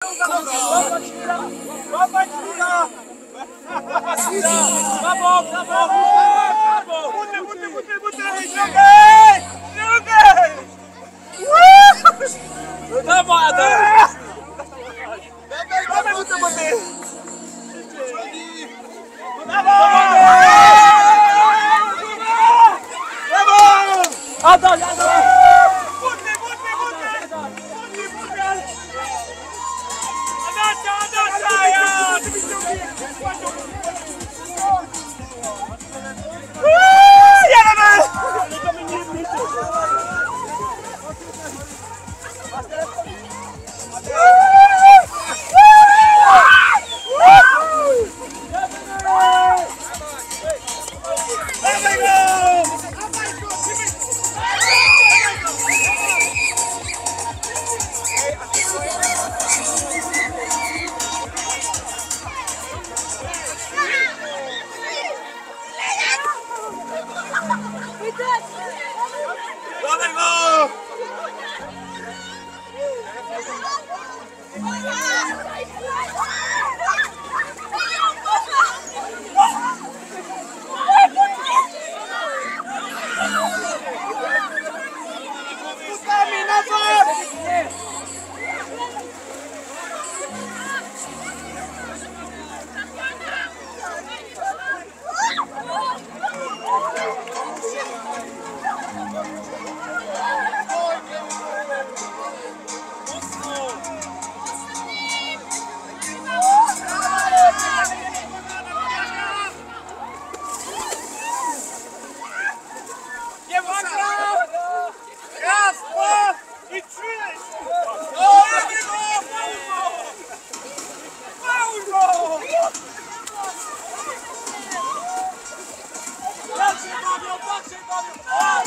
Łapać chwila! Na bok! Buty! Drugej! Dawaj, Adam! Dawaj buty! Adam! Buty! Dawaj go! Butami na bok! Raz, dwa i trzy! Patrzcie, bawią!